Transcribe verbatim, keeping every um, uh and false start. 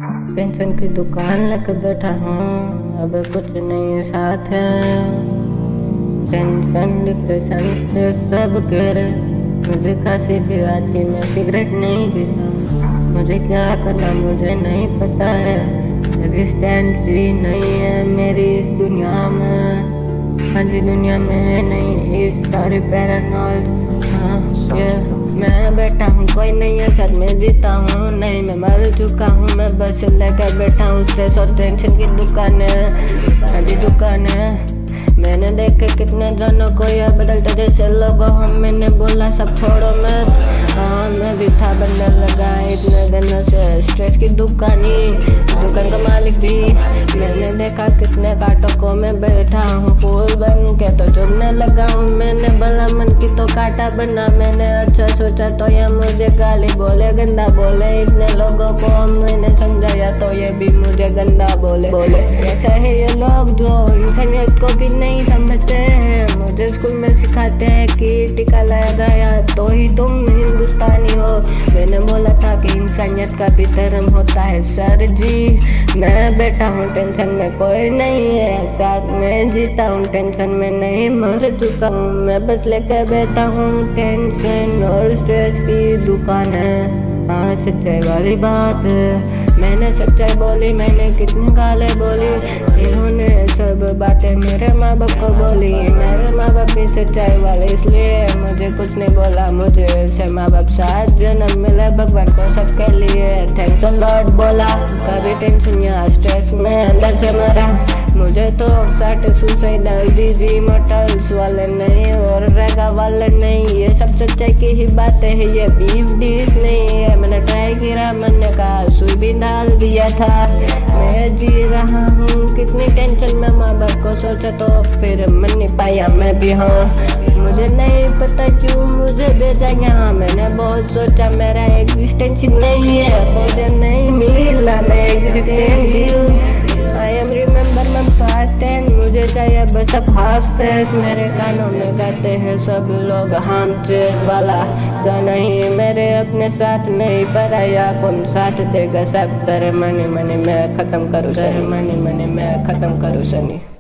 Pension की दुकान लेकर बैठा हूँ, अब कुछ नहीं साथ है। टेंशन डिप्रेशन स्ट्रेस सब कर मुझे खांसी भी आती, मैं सिगरेट नहीं पीता। मुझे क्या करना मुझे नहीं पता है, एग्जिस्टेंस ही नहीं है मेरी इस दुनिया में। हाँ जी दुनिया में नहीं, इस सारे पैरानॉल। हाँ ये मैं बैठा हूँ, कोई नहीं है साथ में जीता हूँ, नहीं मैं मर चुका हूँ। मैं बस लेकर बैठा हूँ, स्ट्रेस और टेंशन की दुकान है, हाँ जी दुकान है। मैंने देखे कितने जनों को यह बदलते जैसे लोगों हम, मैंने बोला सब छोड़ो मैं, हाँ मैं भी था बनने लगा इतने दिनों से स्ट्रेस की दुकान ही, दुकान का मालिक भी। मैंने देखा कितने कांटों को मैं बैठा हूँ, फूल बन के तो चुभने लगा हूँ। मैंने भला मन की तो कांटा बना, मैंने अच्छा सोचा तो ये मुझे गाली बोले, गंदा बोले। इतने लोगों को मैंने समझाया तो ये भी मुझे गंदा बोले बोले ऐसा है ये लोग जो इंसानियत को भी नहीं समझते हैं। मुझे स्कूल में सिखाते हैं कि टीका लगाया तो ही तुम हिंदुस्तानी हो। मैंने बोला था कि इंसानियत का भी धर्म होता है सर जी। मैं बैठा हूँ टेंशन में कोई नहीं है साथ में, जीता हूँ टेंशन में नहीं मर चुका हूँ। मैं बस लेकर बैठा हूँ टेंशन और स्ट्रेस की दुकान है, हाँ सच्चाई वाली बात है। मैंने सच्चाई बोली, मैंने कितनी गालें बोली, इन्होंने सब बातें मेरे माँ बाप को बोली। मेरे माँ बाप भी सच्चाई वाले इसलिए मुझे कुछ नहीं बोला। मुझे ऐसे माँ बाप साथ जन्म मिले भगवान को सबके लिए थैंक्स अ लॉट बोला। कभी टेंशन या स्ट्रेस में अंदर से मरा, मुझे तो साठ सुसाइडल डिजी मोटल्स वाले नहीं और रेगा वाले नहीं, ये सब सच्चाई की ही बातें है, ये बीफ डिश नहीं है। मैंने ट्राई किया, मैंने कहा सुई भी डाल दिया था। मैं जी रहा हूँ कितनी टेंशन में, माँ बाप को सोचा तो फिर मन नहीं पाया मैं भी। हाँ मुझे नहीं पता क्यों मुझे भेजा यहाँ, मैंने बहुत सोचा मेरा एग्जिस्टेंस नहीं है, मुझे नहीं मिला मैं existence. I am remember my past and मुझे चाहिए बस अब हाफ पेस। मेरे कानों में गाते हैं सब लोग हम चेक वाला गाना ही, मेरे अपने साथ नहीं पराया कौन साथ देगा सब। तेरे मनी मनी मैं खत्म करूँ सर, मनी मनी मैं खत्म करूँ सनी।